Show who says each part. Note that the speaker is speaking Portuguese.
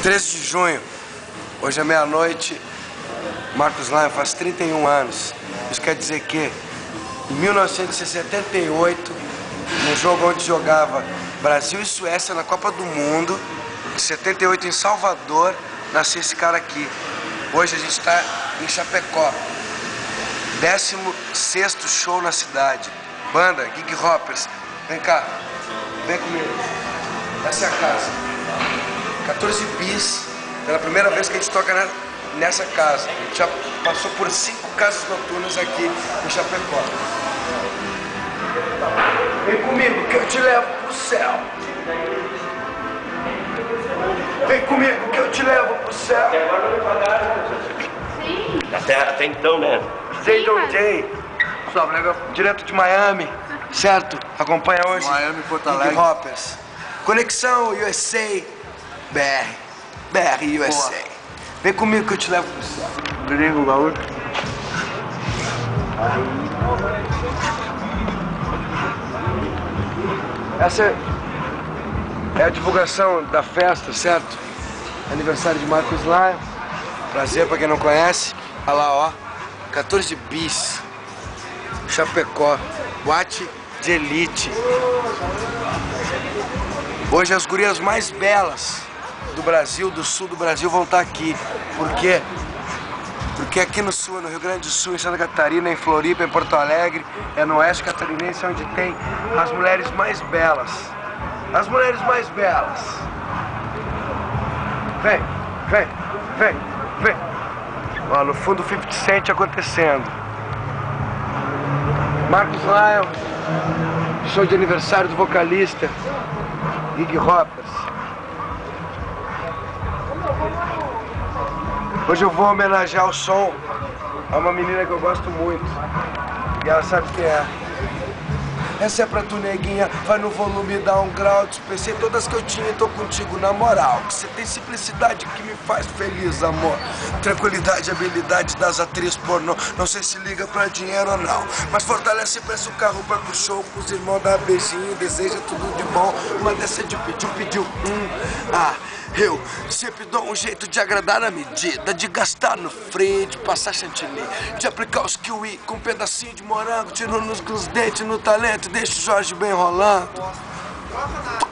Speaker 1: 13 de junho, hoje é meia-noite, Marcos Lion faz 31 anos. Isso quer dizer que em 1978, no jogo onde jogava Brasil e Suécia na Copa do Mundo, em 78 em Salvador, nasceu esse cara aqui. Hoje a gente está em Chapecó, 16º show na cidade. Banda, Gig Hoppers, vem cá, vem comigo. Essa é a casa, 14 bis, pela primeira vez que a gente toca nessa casa. A gente já passou por 5 casas noturnas aqui em Chapecó. Vem comigo que eu te levo pro céu. Vem comigo que eu te levo pro céu.
Speaker 2: E agora não me pagaram.
Speaker 3: Sim.
Speaker 2: Até então, né?
Speaker 1: J. Direto de Miami, certo? Acompanha hoje
Speaker 4: Miami, Porto Alegre.
Speaker 1: Gig Hoppers. Conexão USA, BR USA.
Speaker 4: Boa.
Speaker 1: Vem comigo que eu te levo pro céu.
Speaker 4: Gringo, gaúcho.
Speaker 1: Essa é a divulgação da festa, certo? Aniversário de Marcos Lion. Prazer pra quem não conhece. Olha lá, ó. 14 bis. Chapecó. Boate de elite. Hoje as gurias mais belas do Brasil, do sul do Brasil, vão estar aqui. Por quê? Porque aqui no sul, no Rio Grande do Sul, em Santa Catarina, em Floripa, em Porto Alegre, é no oeste catarinense onde tem as mulheres mais belas. As mulheres mais belas. Vem, vem, vem, vem. Ó, no fundo, 50 Cent acontecendo. Marcos Lion, show de aniversário do vocalista Gig Hoppers. Hoje eu vou homenagear o som a uma menina que eu gosto muito. E ela sabe quem é. Essa é pra tu, neguinha, vai no volume, dá um grau. Dispensei todas que eu tinha e tô contigo na moral. Que você tem simplicidade que me faz feliz, amor. Tranquilidade e habilidade das atrizes pornô. Não sei se liga pra dinheiro ou não, mas fortalece e presta o carro pra pro show. Com os irmãos dá beijinho, deseja tudo de bom. Uma dessa de pediu. Eu sempre dou um jeito de agradar na medida, de gastar no free, de passar chantilly, de aplicar os kiwi com um pedacinho de morango, tiro nos dentes, no talento, deixa o Jorge bem rolando.